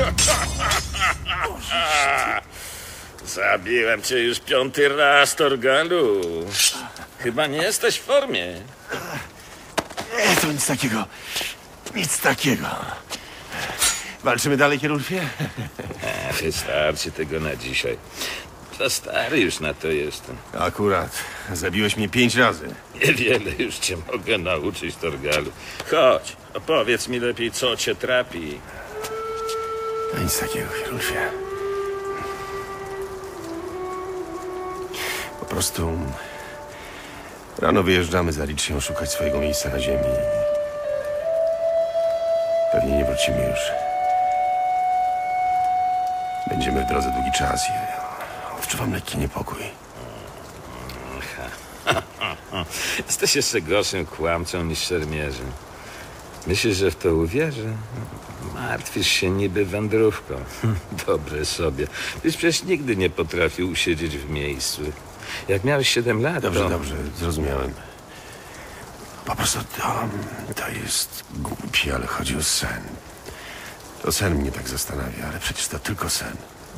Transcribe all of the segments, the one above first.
Zabiłem cię już 5. raz, Torgalu. Chyba nie jesteś w formie. Nie, to nic takiego. Nic takiego. Walczymy dalej, Kierulfie? Wystarczy tego na dzisiaj. Za stary już na to jestem. Akurat. Zabiłeś mnie 5 razy. Niewiele już cię mogę nauczyć, Torgalu. Chodź, opowiedz mi lepiej, co cię trapi. Nic takiego, Kierulfie. Po prostu... Rano wyjeżdżamy za Liczyą szukać swojego miejsca na ziemi. Pewnie nie wrócimy już. Będziemy w drodze długi czas i odczuwam lekki niepokój. Jesteś jeszcze gorszym kłamcą niż szermierzem. Myślisz, że w to uwierzę? Martwisz się niby wędrówką. Dobre sobie. Tyś przecież nigdy nie potrafił usiedzieć w miejscu. Jak miałeś 7 lat, Dobrze, to... dobrze, zrozumiałem. Po prostu to jest głupie, ale chodzi o sen. To sen mnie tak zastanawia, ale przecież to tylko sen.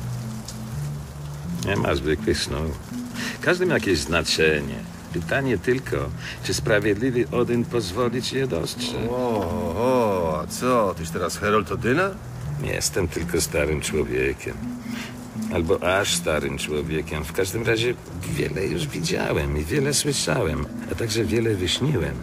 Nie ma zwykłych snów. Każdy ma jakieś znaczenie. Pytanie tylko, czy sprawiedliwy Odyn pozwoli ci je dostrzec. A co? Tyś teraz Herold Odyna? Nie jestem tylko starym człowiekiem. Albo aż starym człowiekiem. W każdym razie wiele już widziałem i wiele słyszałem, a także wiele wyśniłem.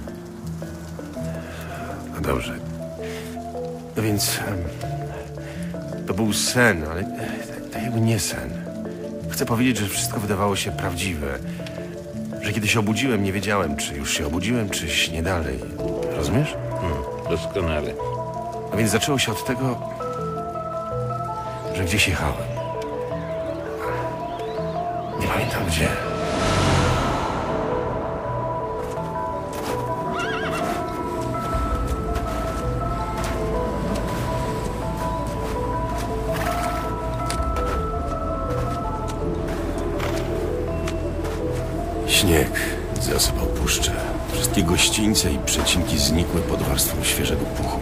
No dobrze. No więc... to był sen, ale tak jakby nie sen. Chcę powiedzieć, że wszystko wydawało się prawdziwe. Że kiedy się obudziłem, nie wiedziałem, czy już się obudziłem, czy śnię dalej. Rozumiesz? Doskonale. A więc zaczęło się od tego, że gdzieś jechałem. Nie pamiętam gdzie. Śnieg zasypał puszczę. Wszystkie gościńce i przecinki znikły pod warstwą świeżego puchu.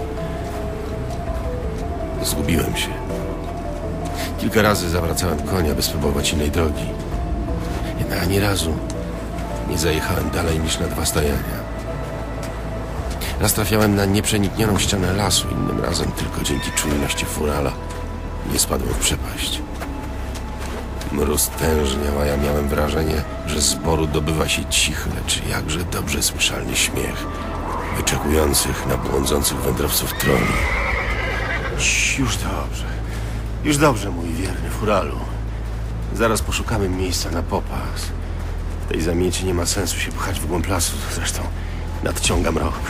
Zgubiłem się. Kilka razy zawracałem konia, by spróbować innej drogi. Jednak ani razu nie zajechałem dalej niż na 2 stajania. Raz trafiałem na nieprzeniknioną ścianę lasu, innym razem tylko dzięki czujności furala nie spadłem w przepaść. Mróz tężniał, a ja miałem wrażenie, że z boru dobywa się cichy, lecz jakże dobrze słyszalny śmiech wyczekujących na błądzących wędrowców troli. Już dobrze. Już dobrze, mój wierny furalu. Zaraz poszukamy miejsca na popas. W tej zamiecie nie ma sensu się pchać w głąb lasu. Zresztą nadciąga mrok.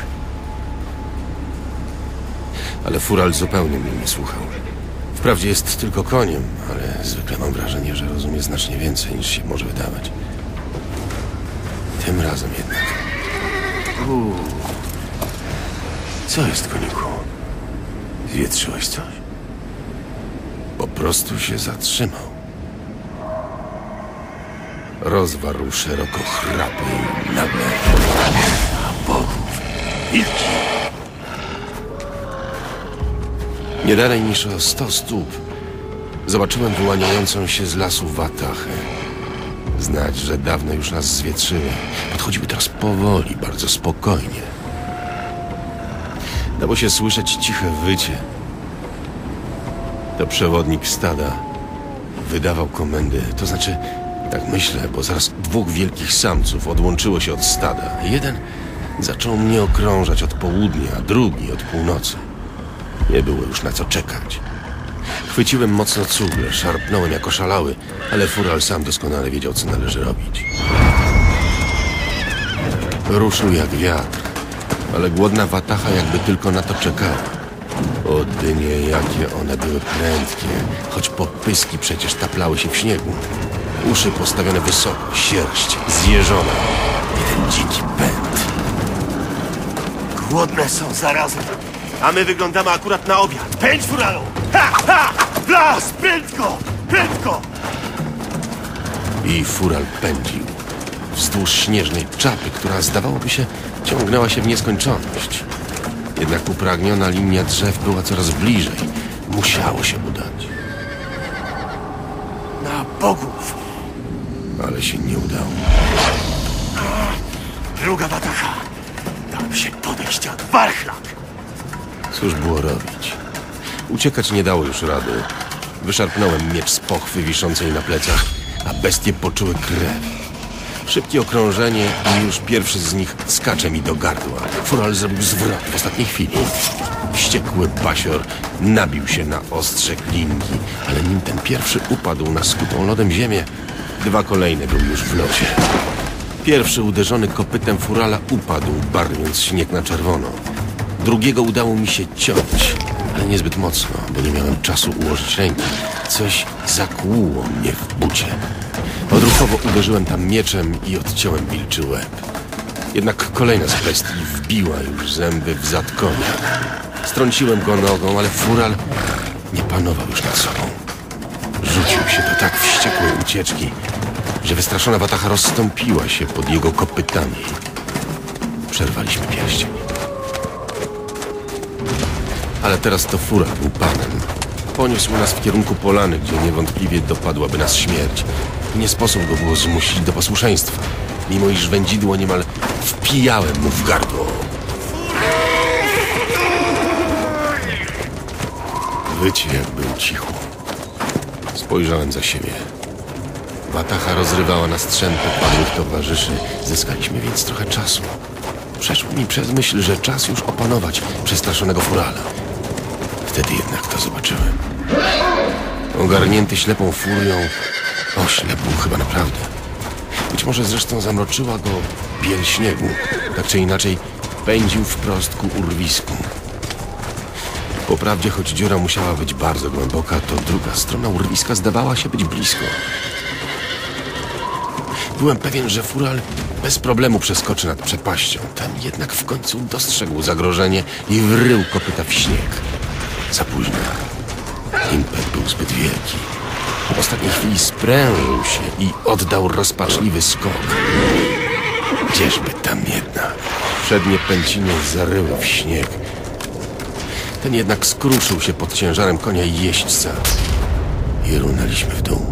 Ale fural zupełnie mnie nie słuchał. Wprawdzie jest tylko koniem, ale zwykle mam wrażenie, że rozumie znacznie więcej niż się może wydawać. Tym razem jednak. Co jest, koniku? Zwietrzyłeś coś? Po prostu się zatrzymał. Rozwarł szeroko chrapy i nagle... Bogów! Wilki! Nie dalej niż o 100 stóp zobaczyłem wyłaniającą się z lasu watachę. Znać, że dawno już nas zwietrzyły. Podchodziły teraz powoli, bardzo spokojnie. Dało się słyszeć ciche wycie. To przewodnik stada wydawał komendy. To znaczy, tak myślę, bo zaraz 2 wielkich samców odłączyło się od stada. Jeden zaczął mnie okrążać od południa, a drugi od północy. Nie było już na co czekać. Chwyciłem mocno cugle, szarpnąłem jako szalały, ale fural sam doskonale wiedział, co należy robić. Ruszył jak wiatr, ale głodna watacha jakby tylko na to czekała. O dynie, jakie one były prędkie, choć popyski przecież taplały się w śniegu. Uszy postawione wysoko, sierść zjeżona i ten dziki pęd. Głodne są zarazem. A my wyglądamy akurat na obiad. Pędź, furalu! Ha, ha! W las! Prędko! Prędko! I fural pędził wzdłuż śnieżnej czapy, która zdawałoby się ciągnęła się w nieskończoność. Jednak upragniona linia drzew była coraz bliżej. Musiało się udać. Na bogów! Ale się nie udało. Druga watacha! Dałem się podejść od warchlak! Cóż było robić? Uciekać nie dało już rady. Wyszarpnąłem miecz z pochwy wiszącej na plecach, a bestie poczuły krew. Szybkie okrążenie i już pierwszy z nich skacze mi do gardła. Fural zrobił zwrot w ostatniej chwili. Wściekły basior nabił się na ostrze klinki, ale nim ten pierwszy upadł na skutą lodem ziemię, dwa kolejne były już w locie. Pierwszy uderzony kopytem Furala upadł, barwiąc śnieg na czerwono. Drugiego udało mi się ciąć, ale niezbyt mocno, bo nie miałem czasu ułożyć ręki. Coś zakłuło mnie w bucie. Odruchowo uderzyłem tam mieczem i odciąłem wilczy łeb. Jednak kolejna z bestii wbiła już zęby w zad konia. Strąciłem go nogą, ale Fural nie panował już nad sobą. Rzucił się do tak wściekłej ucieczki, że wystraszona watacha rozstąpiła się pod jego kopytami. Przerwaliśmy pierścień. Ale teraz to Fural był panem. Poniósł nas w kierunku polany, gdzie niewątpliwie dopadłaby nas śmierć. Nie sposób go było zmusić do posłuszeństwa, mimo iż wędzidło niemal wpijałem mu w gardło. Wycie jak był cicho. Spojrzałem za siebie. Watacha rozrywała na strzępy padłych towarzyszy. Zyskaliśmy więc trochę czasu. Przeszło mi przez myśl, że czas już opanować przestraszonego Furala. Wtedy jednak to zobaczyłem. Ogarnięty ślepą furią, oślepł chyba naprawdę. Być może zresztą zamroczyła go biel śniegu. Tak czy inaczej pędził wprost ku urwisku. Po prawdzie, choć dziura musiała być bardzo głęboka, to druga strona urwiska zdawała się być blisko. Byłem pewien, że Fural bez problemu przeskoczy nad przepaścią. Ten jednak w końcu dostrzegł zagrożenie i wrył kopyta w śnieg. Za późno. Impet był zbyt wielki. W ostatniej chwili sprężył się i oddał rozpaczliwy skok. Gdzieżby tam jednak. Przednie pęciny zaryły w śnieg. Ten jednak skruszył się pod ciężarem konia i jeźdźca. I runęliśmy w dół.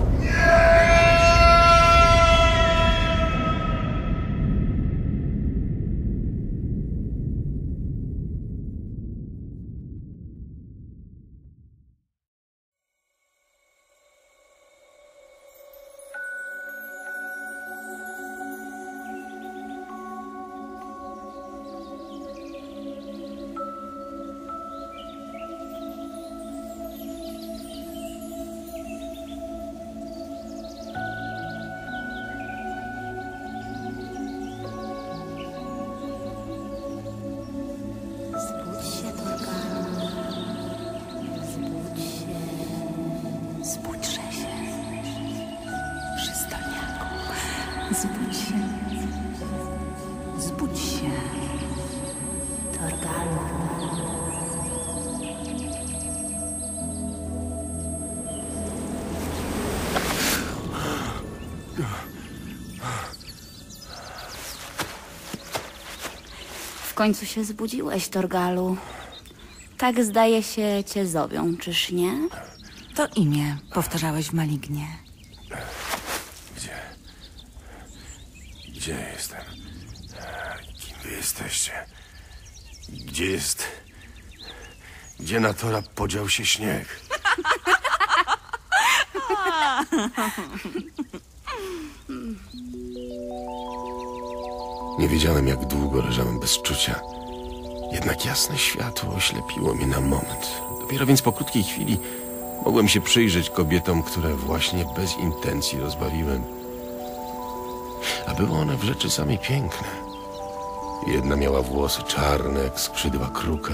Zbudź się. Zbudź się. Torgalu. W końcu się zbudziłeś, Torgalu. Tak zdaje się cię zowią, czyż nie? To imię powtarzałeś w Malignie. Gdzie jestem? Kim wy jesteście? Gdzie jest... Gdzie na Tora podział się śnieg? Nie wiedziałem, jak długo leżałem bez czucia. Jednak jasne światło oślepiło mnie na moment. Dopiero więc po krótkiej chwili mogłem się przyjrzeć kobietom, które właśnie bez intencji rozbawiłem. A były one w rzeczy samej piękne. Jedna miała włosy czarne, jak skrzydła kruka.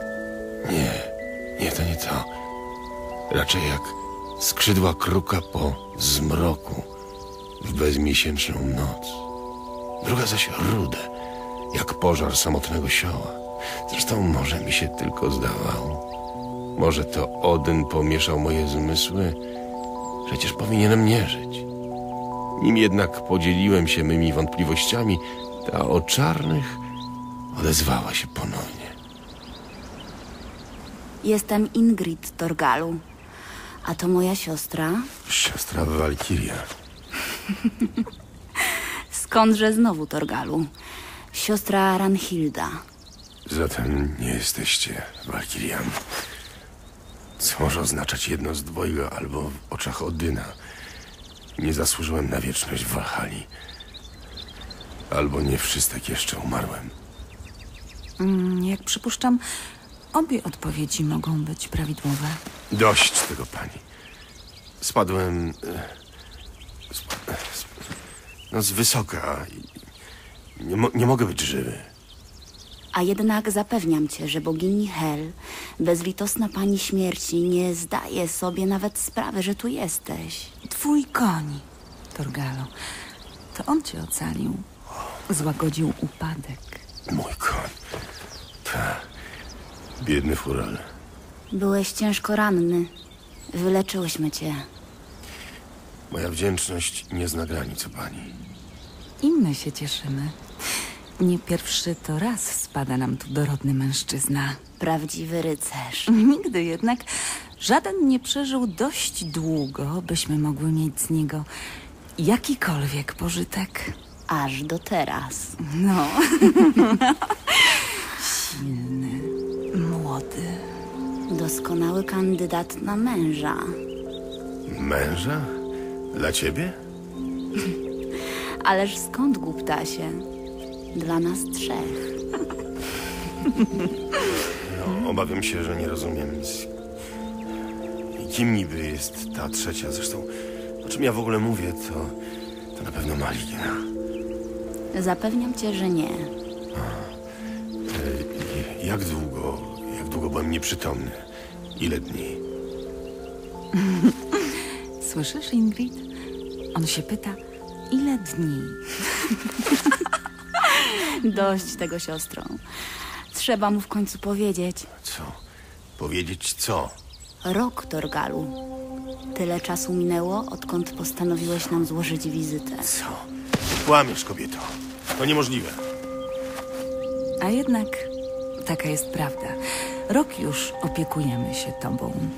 Nie, to nie to. Raczej jak skrzydła kruka po zmroku w bezmiesięczną noc. Druga zaś rude, jak pożar samotnego sioła. Zresztą może mi się tylko zdawało. Może to Odyn pomieszał moje zmysły? Przecież powinienem nie żyć. Nim jednak podzieliłem się mymi wątpliwościami, ta o czarnych odezwała się ponownie. Jestem Ingrid Torgalu. A to moja siostra. Siostra Walkiria. Skądże znowu Torgalu? Siostra Ranhilda. Zatem nie jesteście Walkiriami. Co może oznaczać jedno z dwojga, albo w oczach Odyna. Nie zasłużyłem na wieczność w Walhali. Albo nie wszystek jeszcze umarłem. Jak przypuszczam, obie odpowiedzi mogą być prawidłowe. Dość tego, pani. Spadłem... z wysoka. Nie mogę być żywy. A jednak zapewniam cię, że bogini Hel, bezlitosna pani śmierci, nie zdaje sobie nawet sprawy, że tu jesteś. Twój koń, Torgalo. To on cię ocalił. Złagodził upadek. Mój koń. Biedny fural. Byłeś ciężko ranny. Wyleczyłyśmy cię. Moja wdzięczność nie zna granic, o pani. I my się cieszymy. Nie pierwszy to raz spada nam tu dorodny mężczyzna. Prawdziwy rycerz. Nigdy jednak żaden nie przeżył dość długo, byśmy mogły mieć z niego jakikolwiek pożytek. Aż do teraz. No. Silny, młody. Doskonały kandydat na męża. Męża? Dla ciebie? Ależ skąd, głuptasie? Dla nas trzech. No, obawiam się, że nie rozumiem nic. I kim niby jest ta trzecia? Zresztą, o czym ja w ogóle mówię, to na pewno Maligna. Zapewniam cię, że nie. Jak długo byłem nieprzytomny? Ile dni? Słyszysz, Ingrid? On się pyta, ile dni? Dość tego, siostrą. Trzeba mu w końcu powiedzieć. Co? Powiedzieć co? Rok, Torgalu. Tyle czasu minęło, odkąd postanowiłeś nam złożyć wizytę. Co? Kłamiesz, kobieto. To niemożliwe. A jednak taka jest prawda. Rok już opiekujemy się tobą.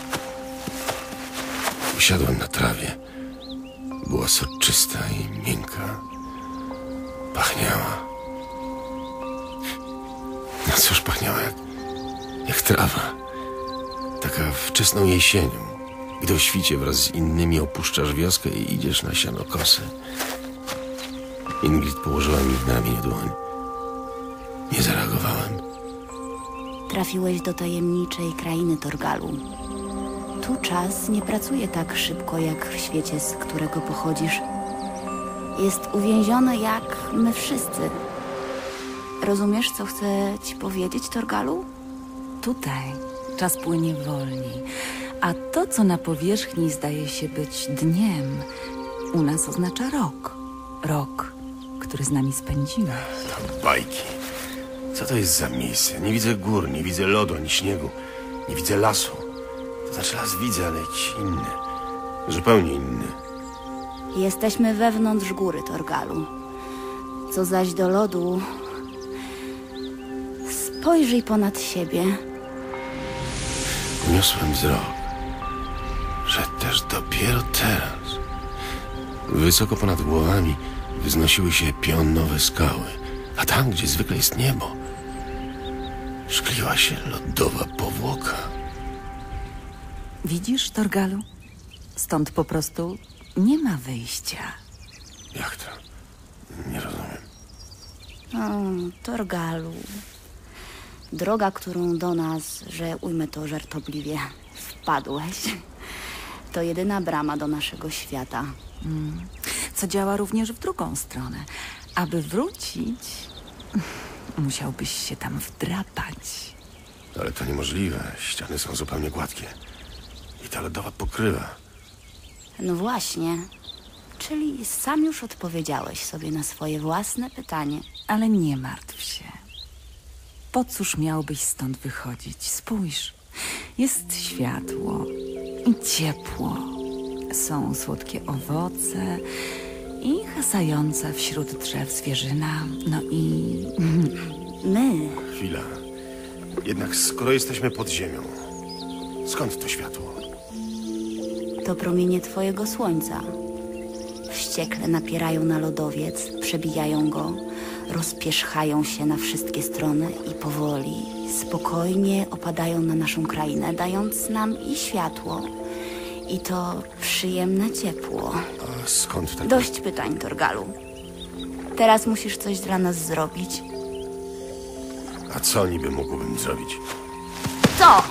Usiadłem na trawie. Była soczysta i miękka. Pachniała. No cóż, pachniała jak trawa. Taka wczesną jesienią. Gdy o świcie wraz z innymi opuszczasz wioskę i idziesz na sianokosy. Ingrid położyła mi na ramieniu dłoń. Nie zareagowałem. Trafiłeś do tajemniczej krainy, Torgalu. Tu czas nie pracuje tak szybko, jak w świecie, z którego pochodzisz. Jest uwięziony jak my wszyscy. Rozumiesz, co chcę ci powiedzieć, Torgalu? Tutaj czas płynie wolniej, a to, co na powierzchni zdaje się być dniem, u nas oznacza rok. Rok, który z nami spędziłeś. Bajki. Co to jest za miejsce? Nie widzę gór, nie widzę lodu ani śniegu. Nie widzę lasu. To znaczy las widzę, ale jakiś inny. Zupełnie inny. Jesteśmy wewnątrz góry, Torgalu. Co zaś do lodu... Spojrzyj ponad siebie. Uniosłem wzrok, że też dopiero teraz. Wysoko ponad głowami wznosiły się pionowe skały, a tam, gdzie zwykle jest niebo, szkliła się lodowa powłoka. Widzisz, Torgalu? Stąd po prostu nie ma wyjścia. Jak to? Nie rozumiem. O, Torgalu. Droga, którą do nas, że ujmę to żartobliwie, wpadłeś, to jedyna brama do naszego świata. Co działa również w drugą stronę. Aby wrócić, musiałbyś się tam wdrapać. Ale to niemożliwe. Ściany są zupełnie gładkie. I ta lodowa pokrywa. No właśnie. Czyli sam już odpowiedziałeś sobie na swoje własne pytanie. Ale nie martw się. Po cóż miałbyś stąd wychodzić? Spójrz. Jest światło i ciepło. Są słodkie owoce i hasająca wśród drzew zwierzyna. No i... My, Chwila. Jednak skoro jesteśmy pod ziemią, skąd to światło? To promienie twojego słońca. Wściekle napierają na lodowiec, przebijają go, rozpierzchają się na wszystkie strony i powoli, spokojnie opadają na naszą krainę, dając nam i światło, i to przyjemne ciepło. A skąd tak? Dość pytań, Torgalu. Teraz musisz coś dla nas zrobić. A co niby mógłbym zrobić? Co?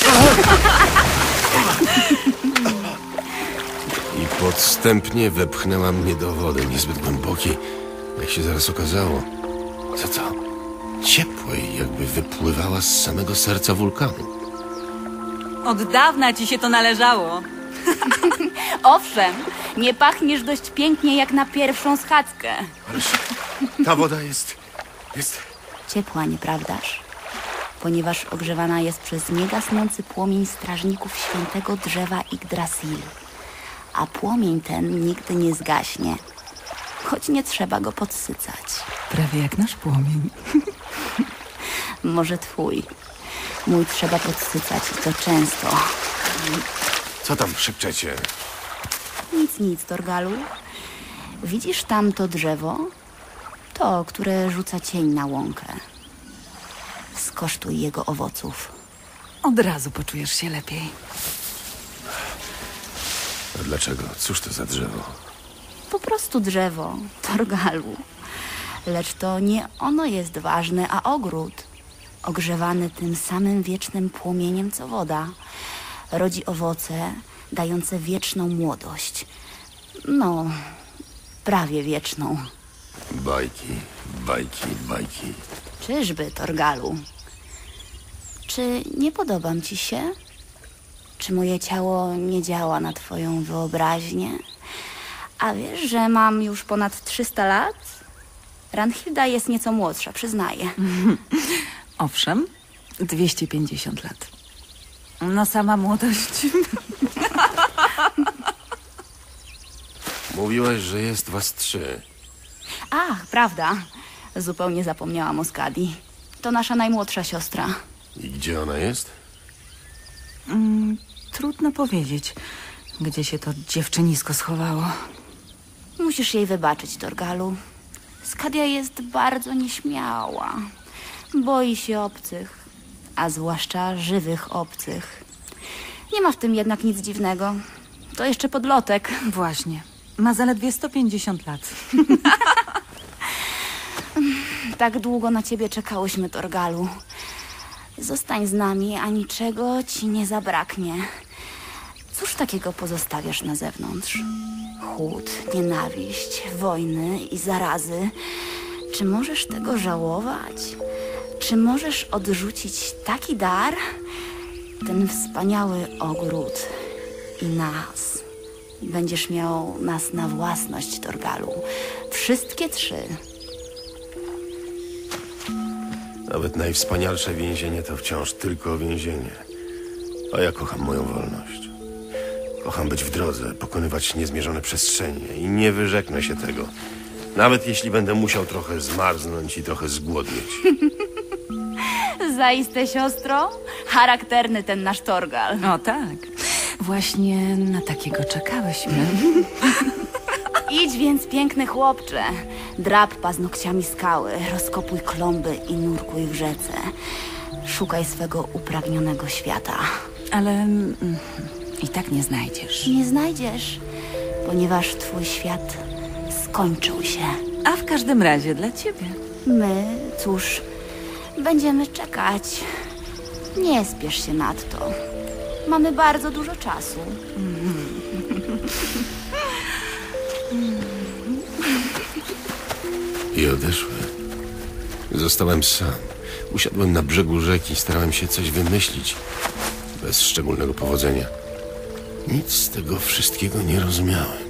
I podstępnie wepchnęła mnie do wody niezbyt głębokiej, jak się zaraz okazało. Co to? Ciepłej, jakby wypływała z samego serca wulkanu. Od dawna ci się to należało. Owszem, nie pachniesz dość pięknie jak na pierwszą schadzkę. Ależ ta woda jest... Ciepła, nieprawdaż? Ponieważ ogrzewana jest przez niegasnący płomień strażników świętego drzewa Yggdrasil. A płomień ten nigdy nie zgaśnie, choć nie trzeba go podsycać. Prawie jak nasz płomień. Może twój. Mój trzeba podsycać i to często. Co tam szepczecie? Nic, Torgalu. Widzisz tam to drzewo? To, które rzuca cień na łąkę. Skosztuj jego owoców. Od razu poczujesz się lepiej. A dlaczego? Cóż to za drzewo? Po prostu drzewo, Torgalu. Lecz to nie ono jest ważne, a ogród. Ogrzewany tym samym wiecznym płomieniem, co woda. Rodzi owoce, dające wieczną młodość. No, prawie wieczną. Bajki. Czyżby, Torgalu? Czy nie podobam ci się? Czy moje ciało nie działa na twoją wyobraźnię? A wiesz, że mam już ponad 300 lat? Ranhilda jest nieco młodsza, przyznaję. Owszem, 250 lat. No sama młodość. Mówiłaś, że jest was 3. Ach, prawda. Zupełnie zapomniałam o Skadi. To nasza najmłodsza siostra. I gdzie ona jest? Trudno powiedzieć, gdzie się to dziewczynisko schowało. Musisz jej wybaczyć, Torgalu. Skadia jest bardzo nieśmiała. Boi się obcych, a zwłaszcza żywych obcych. Nie ma w tym jednak nic dziwnego. To jeszcze podlotek. Właśnie. Ma zaledwie 150 lat. Tak długo na ciebie czekałyśmy, Torgalu. Zostań z nami, a niczego ci nie zabraknie. Cóż takiego pozostawiasz na zewnątrz? Chłód, nienawiść, wojny i zarazy. Czy możesz tego żałować? Czy możesz odrzucić taki dar? Ten wspaniały ogród i nas. Będziesz miał nas na własność, Torgalu. Wszystkie 3. Nawet najwspanialsze więzienie to wciąż tylko więzienie. A ja kocham moją wolność. Kocham być w drodze, pokonywać niezmierzone przestrzenie i nie wyrzeknę się tego. Nawet jeśli będę musiał trochę zmarznąć i trochę zgłodnieć. Zaiste, siostro. Charakterny ten nasz Torgal. O tak. Właśnie na takiego czekałyśmy. Idź więc, piękny chłopcze. Drap paznokciami skały, rozkopuj klomby i nurkuj w rzece. Szukaj swego upragnionego świata. Ale i tak nie znajdziesz. Nie znajdziesz, ponieważ twój świat skończył się. A w każdym razie dla ciebie. My, cóż, będziemy czekać. Nie spiesz się nadto. Mamy bardzo dużo czasu. I odeszły. Zostałem sam. Usiadłem na brzegu rzeki, starałem się coś wymyślić. Bez szczególnego powodzenia. Nic z tego wszystkiego nie rozumiałem.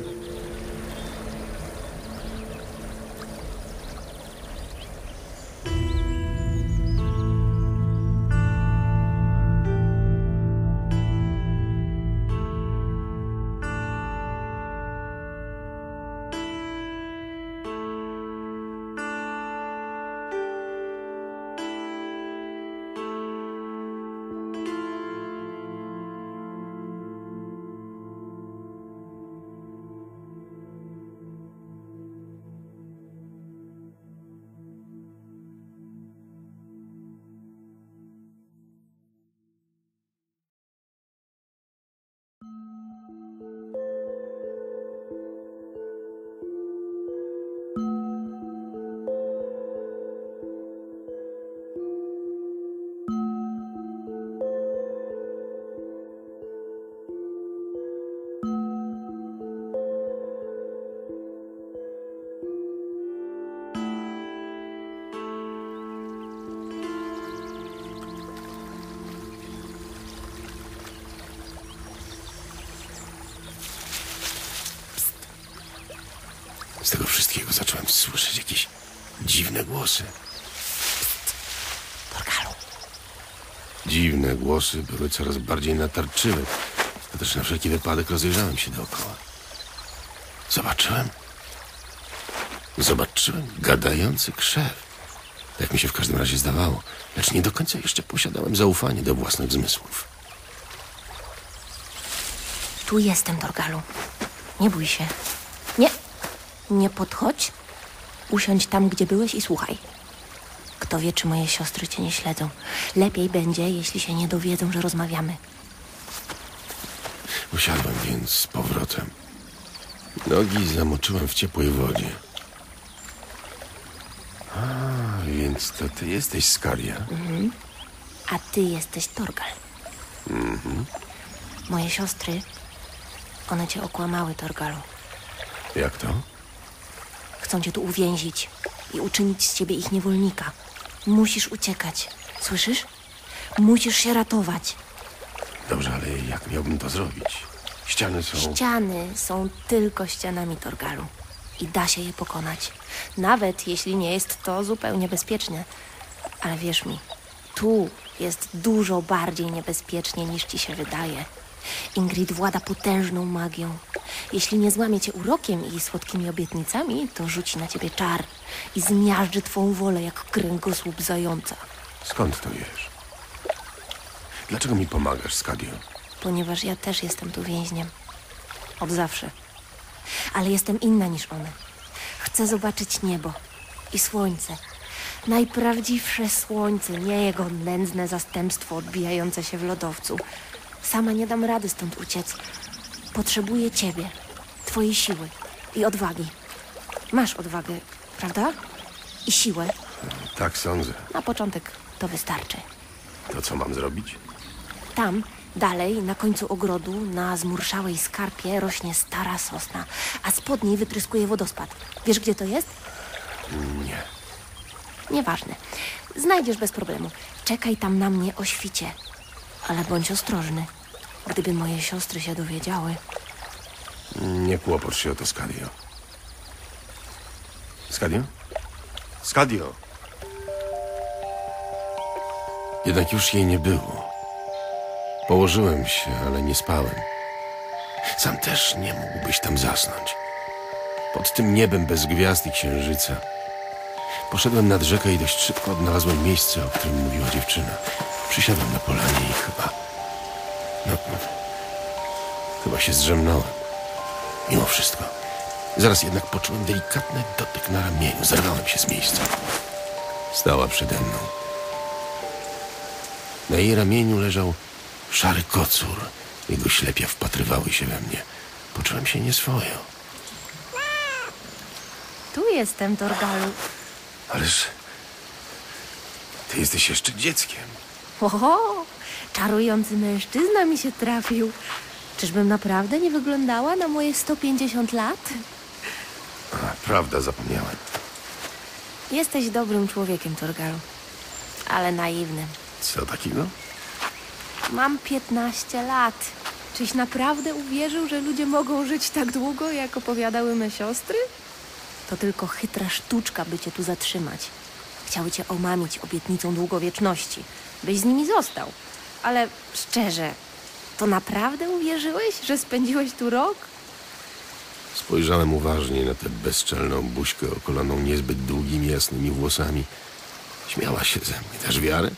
Z tego wszystkiego zacząłem słyszeć jakieś dziwne głosy. Torgalu, Dziwne głosy były coraz bardziej natarczywe. To też na wszelki wypadek rozejrzałem się dookoła. Zobaczyłem gadający krzew. Tak mi się w każdym razie zdawało, lecz nie do końca jeszcze posiadałem zaufanie do własnych zmysłów. tu jestem, Torgalu. Nie bój się. Nie podchodź. Usiądź tam, gdzie byłeś i słuchaj. Kto wie, czy moje siostry cię nie śledzą. Lepiej będzie, jeśli się nie dowiedzą, że rozmawiamy. Usiadłem więc z powrotem. Nogi zamoczyłem w ciepłej wodzie. A, więc to ty jesteś Skadia? A ty jesteś Torgal. Moje siostry, one cię okłamały, Torgalu. Jak to? Chcą cię tu uwięzić i uczynić z ciebie ich niewolnika. Musisz uciekać. Słyszysz? Musisz się ratować. Dobrze, ale jak miałbym to zrobić? Ściany są... Ściany są tylko ścianami, Torgalu. I da się je pokonać. Nawet jeśli nie jest to zupełnie bezpieczne. Ale wierz mi, tu jest dużo bardziej niebezpiecznie niż ci się wydaje. Ingrid włada potężną magią. Jeśli nie złamie cię urokiem i słodkimi obietnicami, to rzuci na ciebie czar i zmiażdży twą wolę jak kręgosłup zająca. Skąd to wiesz? Dlaczego mi pomagasz, Skadio? Ponieważ ja też jestem tu więźniem. Od zawsze. Ale jestem inna niż one. Chcę zobaczyć niebo i słońce. Najprawdziwsze słońce, nie jego nędzne zastępstwo odbijające się w lodowcu. Sama nie dam rady stąd uciec. Potrzebuję ciebie, twojej siły i odwagi. Masz odwagę, prawda? I siłę. Tak sądzę. Na początek to wystarczy. To co mam zrobić? Tam, dalej, na końcu ogrodu, na zmurszałej skarpie rośnie stara sosna, a spod niej wytryskuje wodospad. Wiesz, gdzie to jest? Nie. Nieważne. Znajdziesz bez problemu. Czekaj tam na mnie o świcie. Ale bądź ostrożny. Gdyby moje siostry się dowiedziały... Nie kłopocz się o to, Skadio. Skadio? Skadio! Jednak już jej nie było. Położyłem się, ale nie spałem. Sam też nie mógłbyś tam zasnąć. Pod tym niebem bez gwiazd i księżyca. Poszedłem nad rzekę i dość szybko odnalazłem miejsce, o którym mówiła dziewczyna. Przysiadłem na polanie i chyba się zdrzemnąłem. Mimo wszystko. Zaraz jednak poczułem delikatny dotyk na ramieniu. Zerwałem się z miejsca. Stała przede mną. Na jej ramieniu leżał szary kocur. Jego ślepia wpatrywały się we mnie. Poczułem się nieswojo. Tu jestem, Torgalu. Ależ... ty jesteś jeszcze dzieckiem. Oho, czarujący mężczyzna mi się trafił. Czyżbym naprawdę nie wyglądała na moje 150 lat? A, prawda, zapomniałem. Jesteś dobrym człowiekiem, Torgalu. Ale naiwnym. Co takiego? Mam 15 lat. Czyś naprawdę uwierzył, że ludzie mogą żyć tak długo, jak opowiadały me siostry? To tylko chytra sztuczka, by cię tu zatrzymać. Chciały cię omamić obietnicą długowieczności, byś z nimi został. Ale szczerze, to naprawdę uwierzyłeś, że spędziłeś tu rok? Spojrzałem uważnie na tę bezczelną buźkę okolaną niezbyt długimi, jasnymi włosami. Śmiała się ze mnie. Dasz wiarę?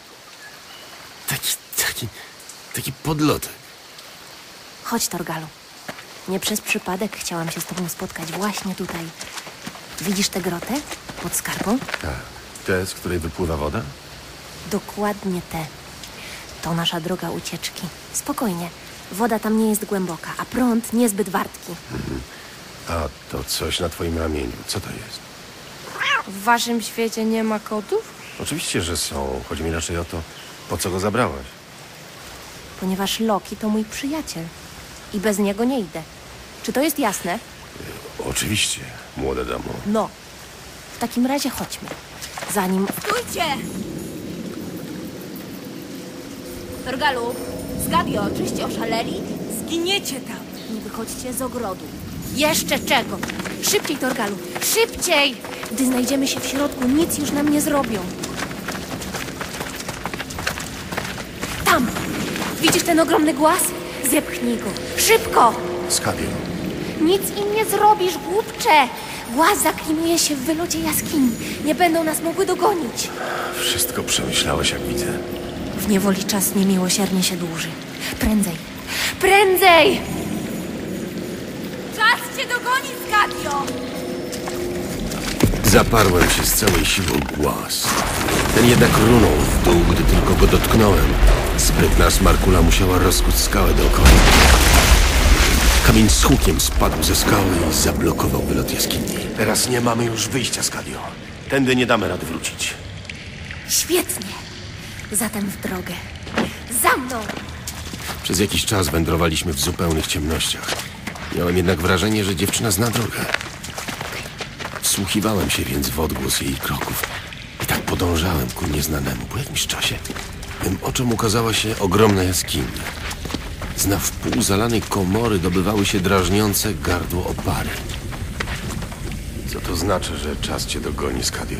Taki podlotek. Chodź, Torgalu. Nie przez przypadek chciałam się z tobą spotkać właśnie tutaj. Widzisz tę grotę pod skarpą? Tak. Te, z której wypływa woda? Dokładnie te. To nasza droga ucieczki. Spokojnie. Woda tam nie jest głęboka, a prąd niezbyt wartki. A to coś na twoim ramieniu. Co to jest? W waszym świecie nie ma kotów? Oczywiście, że są. Chodzi mi raczej o to, po co go zabrałaś. Ponieważ Loki to mój przyjaciel. I bez niego nie idę. Czy to jest jasne? Oczywiście, młoda damo. No. W takim razie chodźmy. Zanim... Stójcie! Torgalu, Skadio, czyście oszaleli? Zginiecie tam. Nie wychodźcie z ogrodu. Jeszcze czego? Szybciej, Torgalu, szybciej! Gdy znajdziemy się w środku, nic już nam nie zrobią. Tam! Widzisz ten ogromny głaz? Zepchnij go. Szybko! Skadio, Nic im nie zrobisz, głupcze! Głaz zaklinuje się w wylocie jaskini. Nie będą nas mogły dogonić. wszystko przemyślałeś, jak widzę. W niewoli czas niemiłosiernie się dłuży. Prędzej! Prędzej! Czas cię dogoni, Skadio! Zaparłem się z całej siły o głaz. Ten jednak runął w dół, gdy tylko go dotknąłem. Sprytna smarkula musiała rozkuć skałę dookoła. Kamień z hukiem spadł ze skały i zablokował wylot jaskini. Teraz nie mamy już wyjścia, Skadio. Tędy nie damy rady wrócić. Świetnie. Zatem w drogę. Za mną! Przez jakiś czas wędrowaliśmy w zupełnych ciemnościach. Miałem jednak wrażenie, że dziewczyna zna drogę. Wsłuchiwałem się więc w odgłos jej kroków i tak podążałem ku nieznanemu. Po jakimś czasie mym oczom ukazała się ogromna jaskinia. Z na wpół zalanej komory dobywały się drażniące gardło opary. Co to znaczy, że czas cię dogoni, Skadio?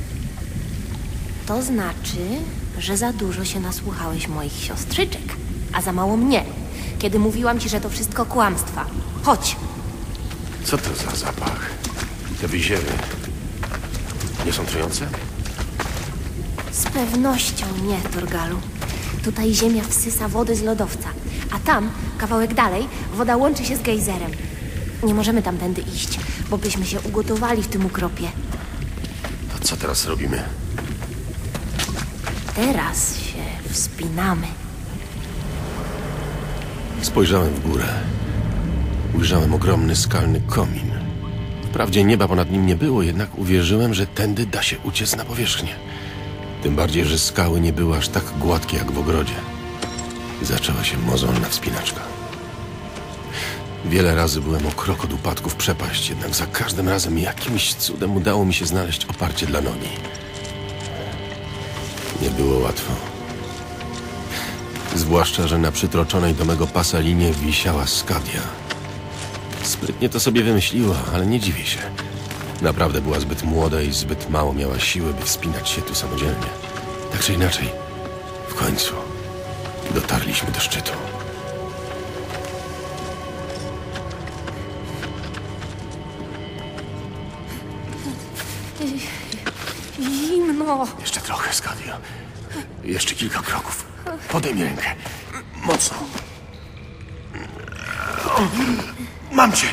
To znaczy, że za dużo się nasłuchałeś moich siostrzyczek, a za mało mnie, kiedy mówiłam ci, że to wszystko kłamstwa. Chodź! Co to za zapach? Te wyziewy nie są trujące? Z pewnością nie, Torgalu. Tutaj ziemia wsysa wody z lodowca, a tam, kawałek dalej, woda łączy się z gejzerem. Nie możemy tamtędy iść, bo byśmy się ugotowali w tym ukropie. To co teraz robimy? Teraz się wspinamy. Spojrzałem w górę. Ujrzałem ogromny skalny komin. Wprawdzie nieba ponad nim nie było, jednak uwierzyłem, że tędy da się uciec na powierzchnię. Tym bardziej, że skały nie były aż tak gładkie jak w ogrodzie. Zaczęła się mozolna wspinaczka. Wiele razy byłem o krok od upadku w przepaść, jednak za każdym razem jakimś cudem udało mi się znaleźć oparcie dla nogi. Nie było łatwo. Zwłaszcza, że na przytroczonej do mego pasa linie wisiała Skadia. Sprytnie to sobie wymyśliła, ale nie dziwię się. Naprawdę była zbyt młoda i zbyt mało miała siły, by wspinać się tu samodzielnie. Tak czy inaczej, w końcu dotarliśmy do szczytu. Zimno. Jeszcze trochę, Skadia. Jeszcze kilka kroków. Podejmij rękę. Mocno. Mam cię!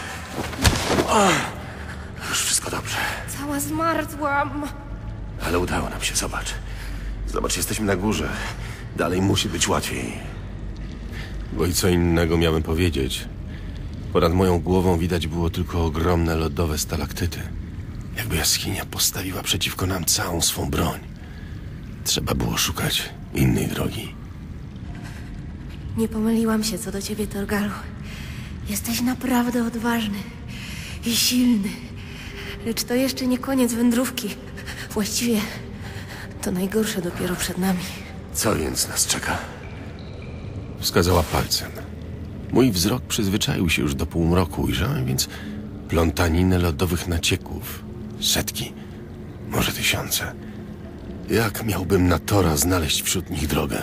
Już wszystko dobrze. Cała zmarzłam. Ale udało nam się, zobacz. Zobacz, jesteśmy na górze. Dalej musi być łatwiej. Bo i co innego miałem powiedzieć. Ponad moją głową widać było tylko ogromne lodowe stalaktyty. Jakby jaskinia postawiła przeciwko nam całą swą broń. Trzeba było szukać innej drogi. Nie pomyliłam się co do ciebie, Torgalu. Jesteś naprawdę odważny i silny. Lecz to jeszcze nie koniec wędrówki. Właściwie to najgorsze dopiero przed nami. Co więc nas czeka? Wskazała palcem. Mój wzrok przyzwyczaił się już do półmroku. Ujrzałem więc plątaninę lodowych nacieków. Setki, może tysiące. Jak miałbym na Tora znaleźć wśród nich drogę?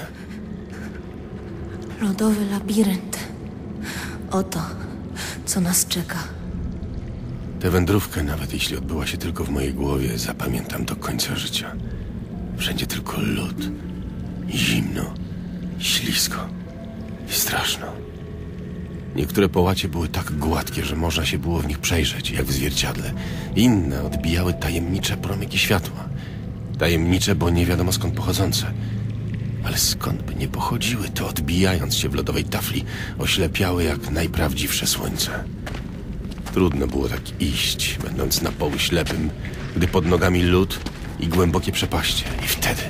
Lodowy labirynt. Oto, co nas czeka. Tę wędrówkę, nawet jeśli odbyła się tylko w mojej głowie, zapamiętam do końca życia. Wszędzie tylko lód. I zimno, i ślisko, i straszno. Niektóre połacie były tak gładkie, że można się było w nich przejrzeć, jak w zwierciadle. Inne odbijały tajemnicze promyki światła. Tajemnicze, bo nie wiadomo skąd pochodzące. Ale skąd by nie pochodziły, to odbijając się w lodowej tafli, oślepiały jak najprawdziwsze słońce. Trudno było tak iść, będąc na poły ślepym, gdy pod nogami lód i głębokie przepaście. I wtedy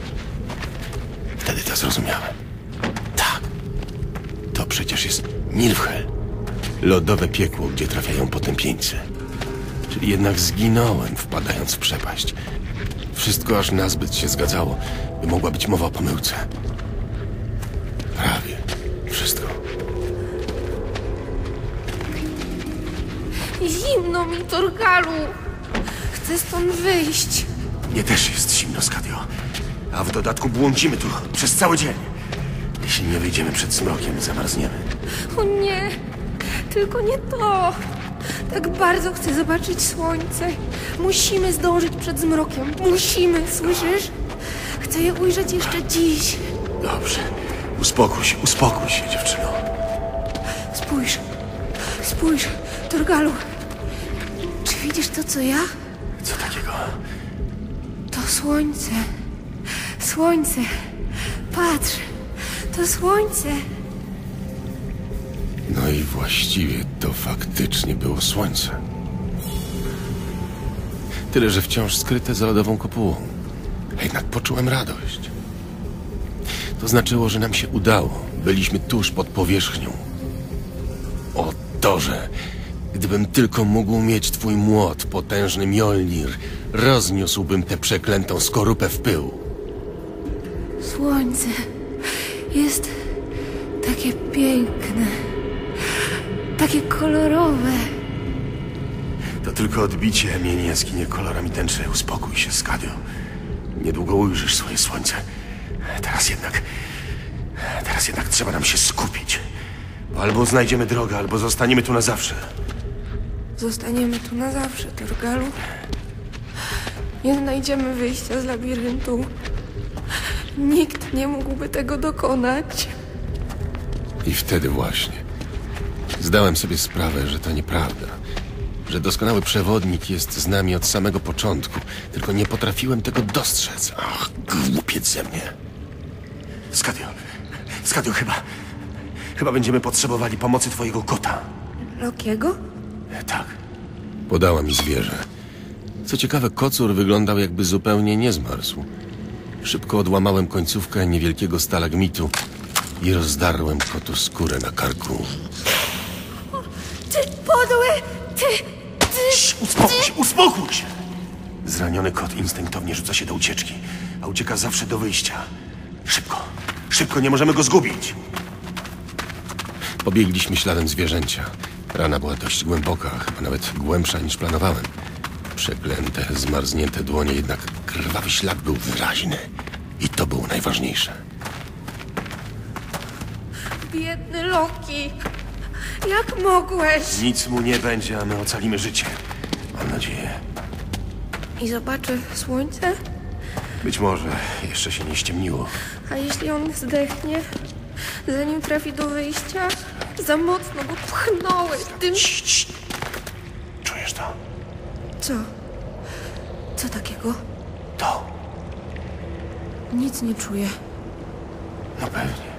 to zrozumiałem. Tak, to przecież jest Nilfgaard. Lodowe piekło, gdzie trafiają potępieńcy. Czyli jednak zginąłem, wpadając w przepaść. Wszystko aż nazbyt się zgadzało, by mogła być mowa o pomyłce. Prawie wszystko. Zimno mi, Torgalu. Chcę stąd wyjść. Mnie też jest zimno, Skadio. A w dodatku błądzimy tu przez cały dzień. Jeśli nie wyjdziemy przed zmrokiem, zamarzniemy. O nie, tylko nie to. Tak bardzo chcę zobaczyć słońce. Musimy zdążyć przed zmrokiem. Musimy, słyszysz? Chcę je ujrzeć jeszcze dziś. Dobrze. Uspokój się, dziewczyno. Spójrz, Torgalu. Czy widzisz to, co ja? Co takiego? To słońce. Słońce. Patrz, to słońce. No i właściwie to faktycznie było słońce. Tyle, że wciąż skryte za lodową kopułą. A jednak poczułem radość. To znaczyło, że nam się udało. Byliśmy tuż pod powierzchnią. O Torze, gdybym tylko mógł mieć twój młot, potężny Mjolnir, rozniósłbym tę przeklętą skorupę w pył. Słońce jest takie piękne. Takie kolorowe. To tylko odbicie mieni jaskinie kolorami tęczy. Uspokój się, Skadio. Niedługo ujrzysz swoje słońce. Teraz jednak trzeba nam się skupić. Bo albo znajdziemy drogę, albo zostaniemy tu na zawsze. Zostaniemy tu na zawsze, Torgalu. Nie znajdziemy wyjścia z labiryntu. Nikt nie mógłby tego dokonać. I wtedy właśnie zdałem sobie sprawę, że to nieprawda. Że doskonały przewodnik jest z nami od samego początku. Tylko nie potrafiłem tego dostrzec. Ach, głupiec ze mnie. Skadio, chyba będziemy potrzebowali pomocy twojego kota. Lokiego? Tak. Podała mi zwierzę. Co ciekawe, kocur wyglądał, jakby zupełnie nie zmarzł. Szybko odłamałem końcówkę niewielkiego stalagmitu i rozdarłem kotu skórę na karku. Ty podły! Ty! Uspokój się! Zraniony kot instynktownie rzuca się do ucieczki, a ucieka zawsze do wyjścia. Szybko, nie możemy go zgubić! Pobiegliśmy śladem zwierzęcia. Rana była dość głęboka, chyba nawet głębsza niż planowałem. Przeklęte, zmarznięte dłonie, jednak krwawy ślad był wyraźny. I to było najważniejsze. Biedny Loki! Jak mogłeś? Nic mu nie będzie, a my ocalimy życie. Mam nadzieję. I zobaczę słońce? Być może jeszcze się nie ściemniło. A jeśli on zdechnie, zanim trafi do wyjścia? Za mocno go pchnąłeś tym... Cii. Czujesz to? Co? Co takiego? To. Nic nie czuję. No pewnie.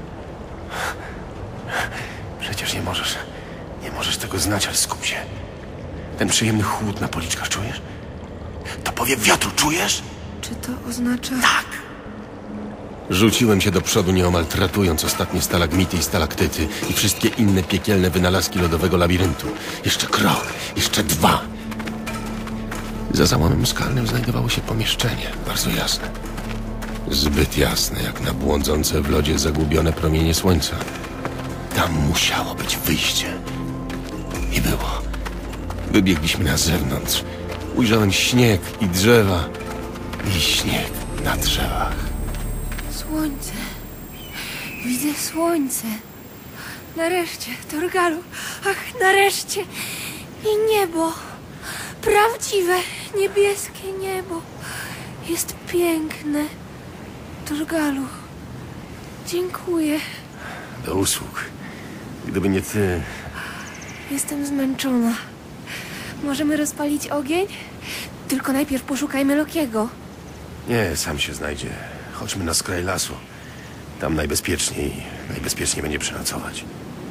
Przecież nie możesz tego znać, ale skup się. Ten przyjemny chłód na policzkach, czujesz? To powiew wiatru, czujesz? Czy to oznacza... Tak! Rzuciłem się do przodu, nieomal tratując ostatnie stalagmity i stalaktyty i wszystkie inne piekielne wynalazki lodowego labiryntu. Jeszcze krok, jeszcze 2. Za załomem skalnym znajdowało się pomieszczenie, bardzo jasne. Zbyt jasne, jak na błądzące w lodzie zagubione promienie słońca. Tam musiało być wyjście. I było. Wybiegliśmy na zewnątrz. Ujrzałem śnieg i drzewa. I śnieg na drzewach. Słońce. Widzę słońce. Nareszcie, Torgalu. Ach, nareszcie. I niebo. Prawdziwe, niebieskie niebo. Jest piękne. Torgalu. Dziękuję. Do usług. Gdyby nie ty... Jestem zmęczona. Możemy rozpalić ogień? Tylko najpierw poszukajmy Lokiego. Nie, sam się znajdzie. Chodźmy na skraj lasu. Tam najbezpieczniej będzie przenocować.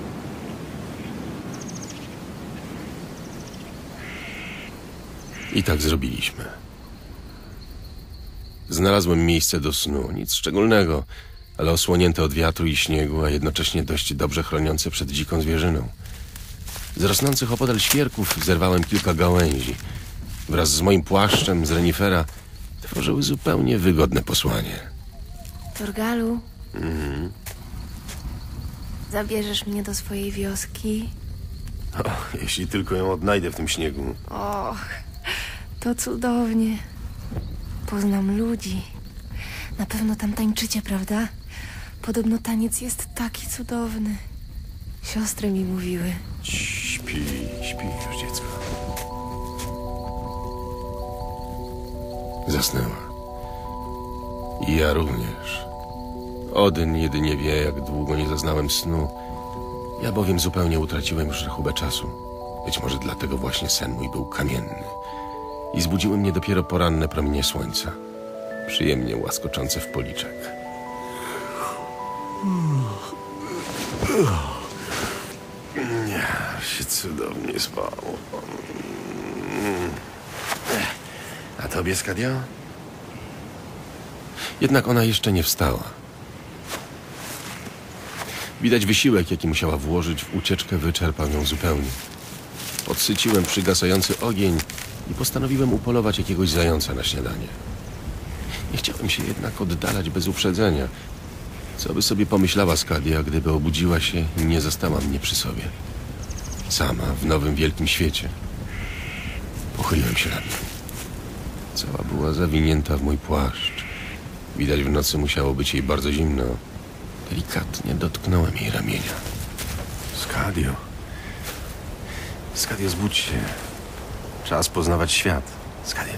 I tak zrobiliśmy. Znalazłem miejsce do snu. Nic szczególnego, ale osłonięte od wiatru i śniegu, a jednocześnie dość dobrze chroniące przed dziką zwierzyną. Z rosnących opodal świerków zerwałem kilka gałęzi. Wraz z moim płaszczem z renifera tworzyły zupełnie wygodne posłanie. O, jeśli tylko ją odnajdę w tym śniegu. Och, to cudownie. Poznam ludzi. Na pewno tam tańczycie, prawda? Podobno taniec jest taki cudowny. Siostry mi mówiły. Śpi już, dziecko. Zasnęła. I ja również. Odyn jedynie wie, jak długo nie zaznałem snu. Ja bowiem zupełnie utraciłem już rachubę czasu. Być może dlatego właśnie sen mój był kamienny. I zbudziły mnie dopiero poranne promienie słońca. Przyjemnie łaskoczące w policzek. Się cudownie spało. A tobie, Skadio? Jednak ona jeszcze nie wstała. Widać wysiłek, jaki musiała włożyć w ucieczkę, wyczerpał ją zupełnie. Podsyciłem przygasający ogień i postanowiłem upolować jakiegoś zająca na śniadanie. Nie chciałem się jednak oddalać bez uprzedzenia. Co by sobie pomyślała Skadia, gdyby obudziła się i nie zastała mnie przy sobie. Sama, w nowym wielkim świecie. Pochyliłem się nad nią. Cała była zawinięta w mój płaszcz. Widać, w nocy musiało być jej bardzo zimno. Delikatnie dotknąłem jej ramienia. Skadio. Skadio, zbudź się. Czas poznawać świat. Skadio.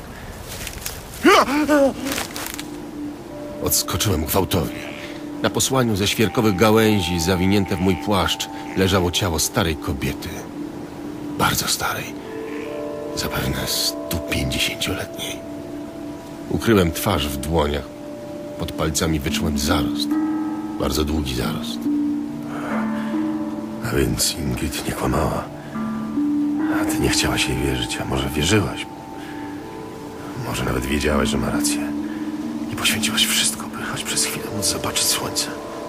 Odskoczyłem gwałtownie. Na posłaniu ze świerkowych gałęzi, zawinięte w mój płaszcz, leżało ciało starej kobiety. Bardzo starej. Zapewne 150-letniej. Ukryłem twarz w dłoniach. Pod palcami wyczułem zarost. Bardzo długi zarost. A więc Ingrid nie kłamała. A ty nie chciałaś jej wierzyć, a może wierzyłaś? Może nawet wiedziałaś, że ma rację. I poświęciłaś wszystko, by choć przez chwilę móc zobaczyć słońce.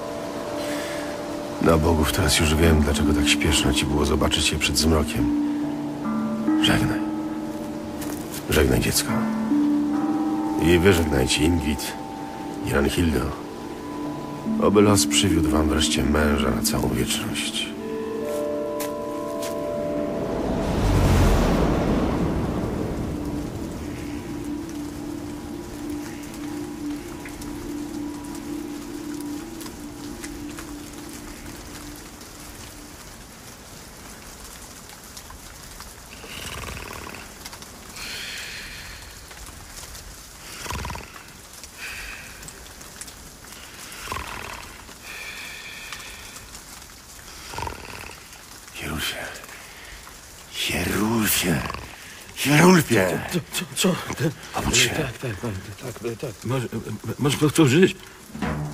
Na bogów, teraz już wiem, dlaczego tak śpieszno ci było zobaczyć je przed zmrokiem. Żegnaj. Żegnaj, dziecko. I wyżegnaj ci, Ingrid i Ranhildo. Oby los przywiódł wam wreszcie męża na całą wieczność. Hierulfie! Co? Obudź się. Tak. Możesz powtórzyć?